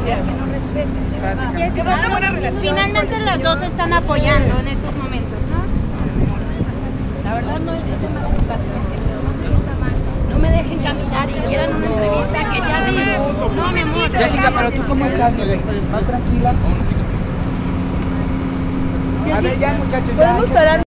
gracias. Que nos respeten, de verdad. Que va una buena relación. Finalmente las dos están apoyando en estos momentos, ¿no? La verdad no es de mala educación, no se sienta mal. No me dejen caminar y quieran una entrevista que ya digo. No, mi amor. Jessica, pero tú cómo estás, ¿más tranquila? A ver, ya muchachos, ya. ¿Podemos parar?